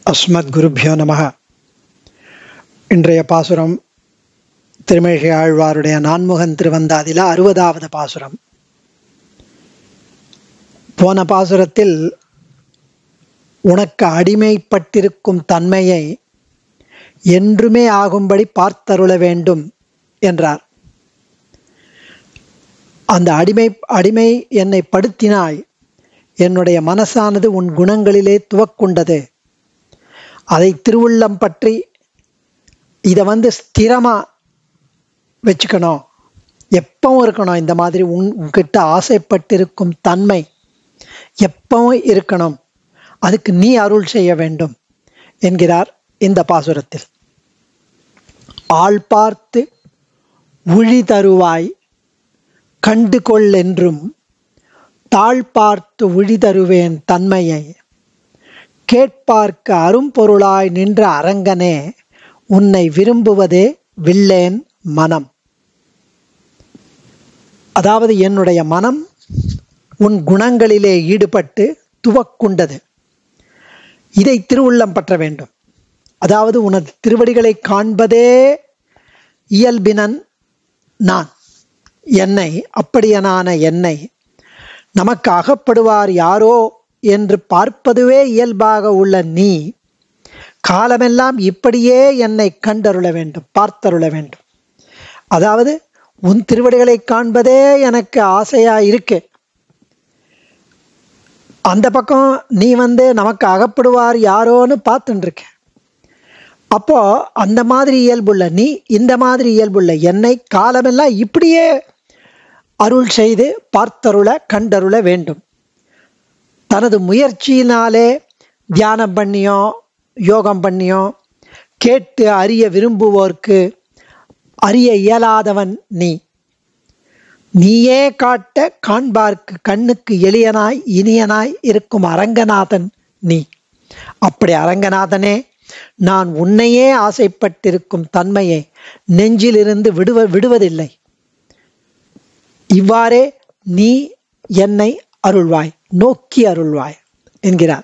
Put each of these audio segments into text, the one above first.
அஸ்மத் குருப்யோ நமஹ. இன்றைய பாசுரம் திருமேஷை ஆழ்வாருடைய நான்முகன் திருவந்தாதில 60வது பாசுரம். போன பாசுரத்தில் உனக்கு அடிமைப்பட்டிருக்கும் தன்மையை என்றுமே ஆகும்படி பார்த்தருள வேண்டும் என்றார். அந்த அடிமை என்னை படுத்தினாய், என்னுடைய மனசானது உன் குணங்களிலே துவக்குண்டது, அதை திருவுள்ளம் பற்றி இதை ஸ்திரமா வச்சுக்கணும், எப்பவும் இருக்கணும். இந்த மாதிரி உன்கிட்ட ஆசைப்பட்டிருக்கும் தன்மை எப்பவும் இருக்கணும், அதுக்கு நீ அருள் செய்ய வேண்டும் என்கிறார் இந்த பாசுரத்தில். ஆள் பார்த்து உழி தருவாய் கண்டு கொள் என்றும், தாழ் பார்த்து உழி தருவேன் தன்மையை, கேட்பார்க்க அரும்பொருளாய் நின்ற அரங்கனே, உன்னை விரும்புவதே வில்லேன் மனம். அதாவது என்னுடைய மனம் உன் குணங்களிலே ஈடுபட்டு துவக்குண்டது, இதை திருவுள்ளம் பற்ற வேண்டும். அதாவது உனது திருவடிகளை காண்பதே இயல்பினன் நான், என்னை, அப்படியனான என்னை நமக்கு அகப்படுவார் யாரோ என்று பார்ப்பதுவே இயல்பாக உள்ள நீ, காலமெல்லாம் இப்படியே என்னை கண்டருள வேண்டும், பார்த்தருள வேண்டும். அதாவது உன் திருவடிகளை காண்பதே எனக்கு ஆசையா இருக்கு. அந்த பக்கம் நீ நமக்கு அகப்படுவார் யாரோன்னு பார்த்துட்டு இருக்க. அப்போ அந்த மாதிரி இயல்புள்ள நீ, இந்த மாதிரி இயல்புள்ள என்னை காலமெல்லாம் இப்படியே அருள் செய்து பார்த்தருள கண்டருள வேண்டும். தனது முயற்சியினாலே தியானம் பண்ணியோ யோகம் பண்ணியோ கேட்டு அறிய விரும்புவோர்க்கு அறிய இயலாதவன் நீ. நீயே காட்ட காண்பார்க்கு கண்ணுக்கு எளியனாய் இனியனாய் இருக்கும் அரங்கநாதன் நீ. அப்படி அரங்கநாதனே, நான் உன்னையே ஆசைப்பட்டிருக்கும் தன்மையை நெஞ்சிலிருந்து விடுவதில்லை. இவ்வாறே நீ என்னை அருள்வாய், நோக்கி அருள்வாய் என்கிறார்.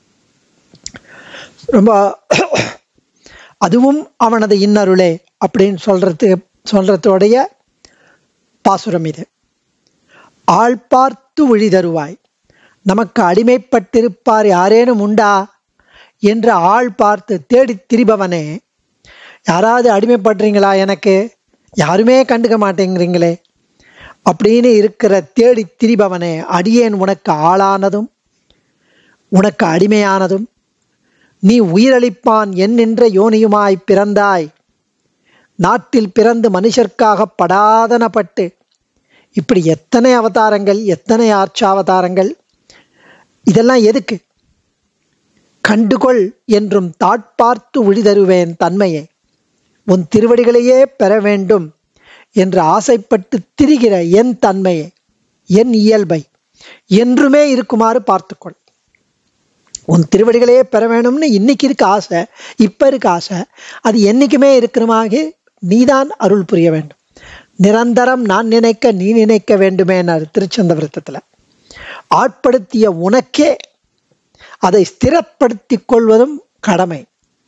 ரொம்ப அதுவும் அவனது இன்னருளே அப்படின்னு சொல்றதோடைய பாசுரம் இது. ஆள் பார்த்து உழி தருவாய், நமக்கு அடிமைப்பட்டிருப்பார் யாரேனும் உண்டா என்று ஆள் பார்த்து தேடி திரிபவனே, யாராவது அடிமைப்படுறீங்களா, எனக்கு யாருமே கண்டுக்க மாட்டேங்கிறீங்களே அப்படின்னு இருக்கிற தேடி திரிபவனே, அடியேன் உனக்கு ஆளானதும் உனக்கு அடிமையானதும், நீ உயிரளிப்பான் என்கின்ற யோனியுமாய் பிறந்தாய், நாட்டில் பிறந்து மனுஷர்க்காக படாதனப்பட்டு, இப்படி எத்தனை அவதாரங்கள், எத்தனை ஆட்சாவதாரங்கள், இதெல்லாம் எதுக்கு? கண்டுகொள் என்றும் தாட்பார்த்து உழிதருவேன் தன்மையை, உன் திருவடிகளையே பெற வேண்டும் என்று ஆசைப்பட்டு திரிகிற என் தன்மையை, என் இயல்பை என்றுமே இருக்குமாறு பார்த்துக்கொள். உன் திருவடிகளையே பெற வேணும்னு இன்னைக்கு இருக்க ஆசை, இப்ப இருக்க ஆசை, அது என்னைக்குமே இருக்கிறமாக நீதான் அருள் புரிய வேண்டும். நிரந்தரம் நான் நினைக்க நீ நினைக்க வேண்டுமே திருச்சந்த விருத்தத்துல. ஆட்படுத்திய உனக்கே அதை ஸ்திரப்படுத்தி கொள்வதும் கடமை.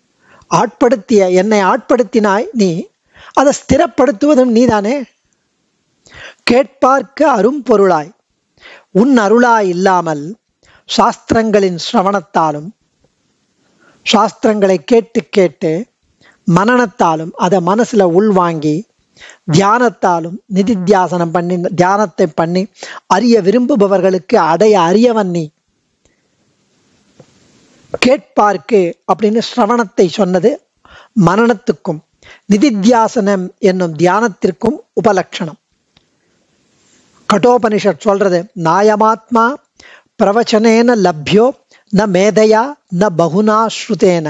என்னை ஆட்படுத்தினாய் நீ, அதை ஸ்திரப்படுத்துவதும் நீதானே. கேட்பார்க்க அரும்பொருளாய், உன் அருளாய் இல்லாமல் சாஸ்திரங்களின் சிரவணத்தாலும், சாஸ்திரங்களை கேட்டு கேட்டு மனனத்தாலும் அதை மனசுல உள்வாங்கி தியானத்தாலும் நிதித்தியாசனம் பண்ணி தியானத்தை பண்ணி அறிய விரும்புபவர்களுக்கு அடைய அறியவன் நீ. கேட்பார்க்கு அப்படின்னு சிரவணத்தை சொன்னது மனனத்துக்கும் நிதித்தியாசனம் என்னும் தியானத்திற்கும் உபலட்சணம். கட்டோபனிஷத் சொல்றது, நாயமாத்மா பிரவச்சனேன லப்யோ ந மேதையா ந பகுனா ஸ்ருதேன.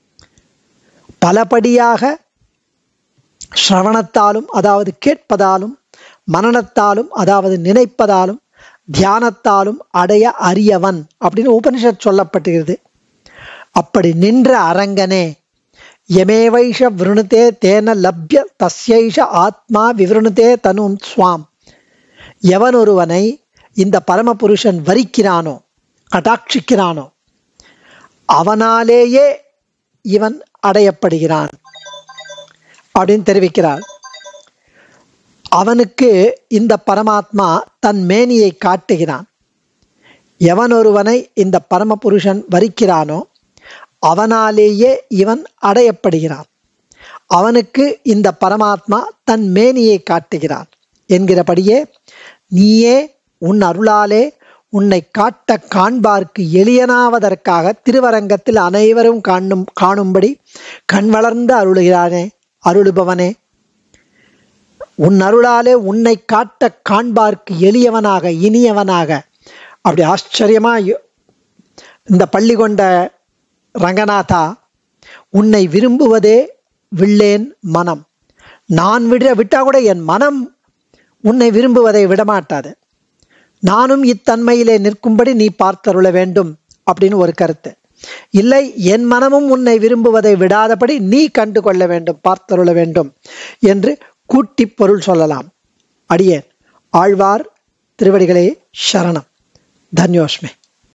பலபடியாக சிரவணத்தாலும் அதாவது கேட்பதாலும், மனனத்தாலும் அதாவது நினைப்பதாலும், தியானத்தாலும் அடைய அறியவன் அப்படின்னு உபனிஷத் சொல்லப்பட்டிருக்கிறது. அப்படி நின்ற அரங்கனே, யமேவைஷ விருணுதே தேன லப்ய தஸ்யைஷ ஆத்மா விவருணுதே தனும் ஸ்வாம். எவன் ஒருவனை இந்த பரமபுருஷன் வரிக்கிறானோ, கடாட்சிக்கிறானோ, அவனாலேயே இவன் அடையப்படுகிறான் அப்படின்னு தெரிவிக்கிறார். அவனுக்கு இந்த பரமாத்மா தன் மேனியை காட்டுகிறான். எவன் ஒருவனை இந்த பரமபுருஷன் வரிக்கிறானோ அவனாலேயே இவன் அடையப்படுகிறான். அவனுக்கு இந்த பரமாத்மா தன் மேனியை காட்டுகிறான் என்கிறபடியே நீயே உன் அருளாலே உன்னை காட்ட காண்பார்க்கு எளியனாவதற்காக திருவரங்கத்தில் அனைவரும் காணும்படி கண் வளர்ந்து அருளுகிறானே, அருளுபவனே, உன் அருளாலே உன்னை காட்ட காண்பார்க்கு எளியவனாக இனியவனாக, அப்படி ஆச்சரியமா இந்த பள்ளி கொண்ட ரங்கநாதா, உன்னை விரும்புவதே வில்லேன் மனம். நான் விட்டா கூட என் மனம் உன்னை விரும்புவதை விடமாட்டாது. நானும் இத்தன்மையிலே நிற்கும்படி நீ பார்த்தருள வேண்டும் அப்படின்னு ஒரு கருத்து. இல்லை, என் மனமும் உன்னை விரும்புவதை விடாதபடி நீ கண்டு கொள்ள வேண்டும், பார்த்தருள வேண்டும் என்று கூட்டி பொருள் சொல்லலாம். அடியேன் ஆழ்வார் திருவடிகளே சரணம். தன்யோஸ்மே.